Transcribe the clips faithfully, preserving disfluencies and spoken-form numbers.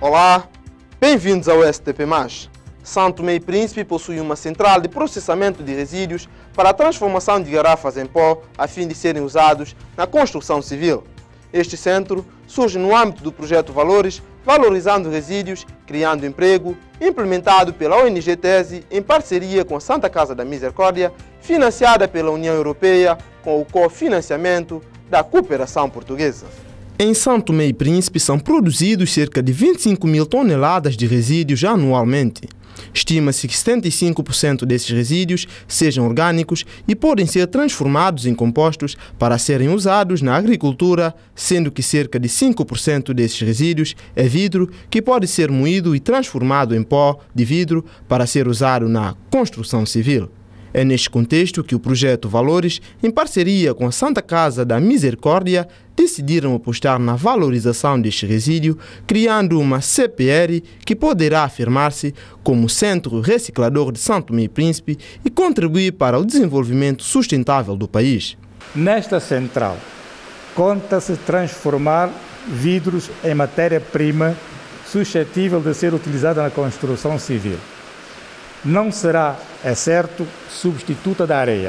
Olá, bem-vindos ao S T P mais. São Tomé e Príncipe possui uma central de processamento de resíduos para a transformação de garrafas em pó a fim de serem usados na construção civil. Este centro surge no âmbito do projeto Valores, valorizando resíduos, criando emprego, implementado pela O N G Tese em parceria com a Santa Casa da Misericórdia, financiada pela União Europeia com o cofinanciamento da cooperação portuguesa. Em São Tomé e Príncipe são produzidos cerca de vinte e cinco mil toneladas de resíduos anualmente. Estima-se que setenta e cinco por cento desses resíduos sejam orgânicos e podem ser transformados em compostos para serem usados na agricultura, sendo que cerca de cinco por cento desses resíduos é vidro, que pode ser moído e transformado em pó de vidro para ser usado na construção civil. É neste contexto que o projeto Valores, em parceria com a Santa Casa da Misericórdia, decidiram apostar na valorização deste resíduo, criando uma C P R que poderá afirmar-se como Centro Reciclador de São Tomé e Príncipe e contribuir para o desenvolvimento sustentável do país. Nesta central, conta-se transformar vidros em matéria-prima suscetível de ser utilizada na construção civil. Não será, é certo, substituta da areia,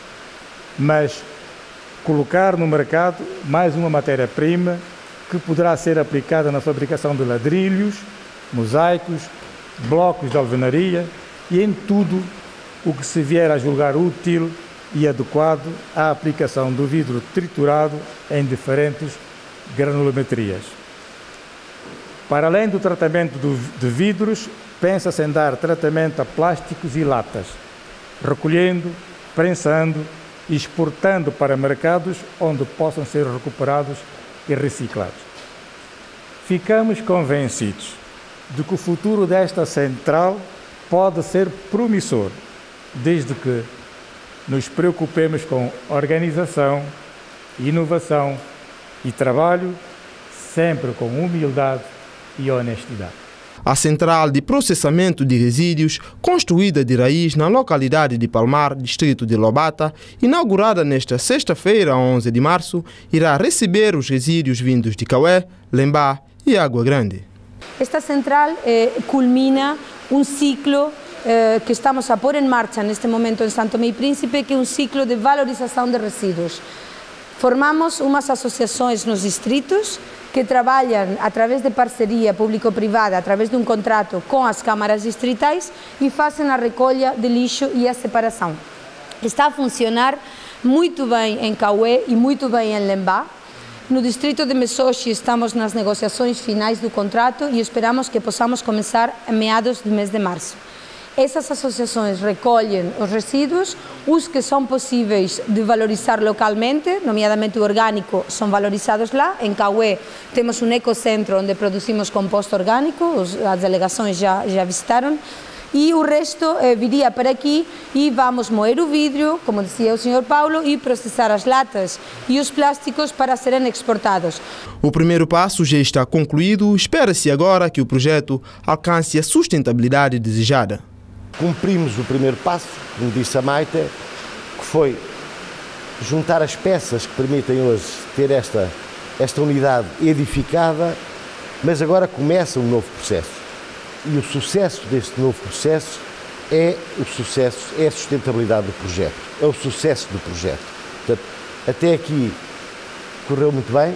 mas colocar no mercado mais uma matéria-prima que poderá ser aplicada na fabricação de ladrilhos, mosaicos, blocos de alvenaria e em tudo o que se vier a julgar útil e adequado à aplicação do vidro triturado em diferentes granulometrias. Para além do tratamento de vidros, pensa-se em dar tratamento a plásticos e latas, recolhendo, prensando e exportando para mercados onde possam ser recuperados e reciclados. Ficamos convencidos de que o futuro desta central pode ser promissor, desde que nos preocupemos com organização, inovação e trabalho, sempre com humildade e honestidade. A central de processamento de resíduos, construída de raiz na localidade de Palmar, distrito de Lobata, inaugurada nesta sexta-feira, onze de março, irá receber os resíduos vindos de Cauê, Lembá e Água Grande. Esta central eh, culmina um ciclo eh, que estamos a pôr em marcha neste momento em São Tomé e Príncipe, que é um ciclo de valorização de resíduos. Formamos umas associações nos distritos que trabalham através de parceria público-privada, através de um contrato com as câmaras distritais e fazem a recolha de lixo e a separação. Está a funcionar muito bem em Cauê e muito bem em Lembá. No distrito de Mesoxi estamos nas negociações finais do contrato e esperamos que possamos começar a meados do mês de março. Essas associações recolhem os resíduos, os que são possíveis de valorizar localmente, nomeadamente o orgânico, são valorizados lá. Em Cauê temos um ecocentro onde produzimos composto orgânico, as delegações já, já visitaram, e o resto eh, viria para aqui e vamos moer o vidro, como dizia o senhor Paulo, e processar as latas e os plásticos para serem exportados. O primeiro passo já está concluído, espera-se agora que o projeto alcance a sustentabilidade desejada. Cumprimos o primeiro passo, como disse a Maite, que foi juntar as peças que permitem hoje ter esta, esta unidade edificada, mas agora começa um novo processo. E o sucesso deste novo processo é o sucesso, é a sustentabilidade do projeto, é o sucesso do projeto. Portanto, até aqui correu muito bem,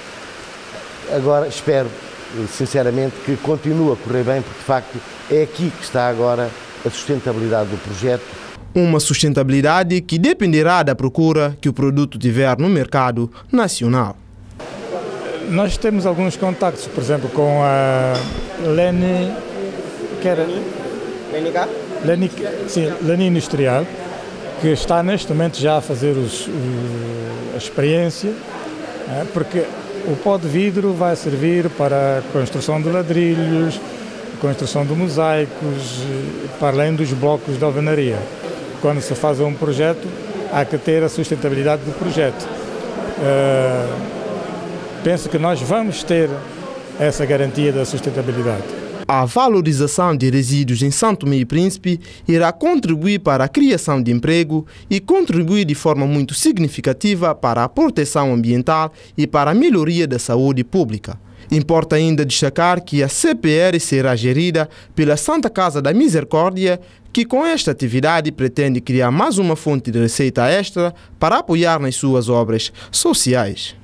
agora espero sinceramente que continue a correr bem, porque de facto é aqui que está agora a sustentabilidade do projeto. Uma sustentabilidade que dependerá da procura que o produto tiver no mercado nacional. Nós temos alguns contactos, por exemplo, com a Leni, que era Leni, sim, Leni Industrial, que está neste momento já a fazer os, o, a experiência, é, porque o pó de vidro vai servir para a construção de ladrilhos, construção de mosaicos, para além dos blocos de alvenaria. Quando se faz um projeto, há que ter a sustentabilidade do projeto. Uh, penso que nós vamos ter essa garantia da sustentabilidade. A valorização de resíduos em São Tomé e Príncipe irá contribuir para a criação de emprego e contribuir de forma muito significativa para a proteção ambiental e para a melhoria da saúde pública. Importa ainda destacar que a C P R será gerida pela Santa Casa da Misericórdia, que com esta atividade pretende criar mais uma fonte de receita extra para apoiar nas suas obras sociais.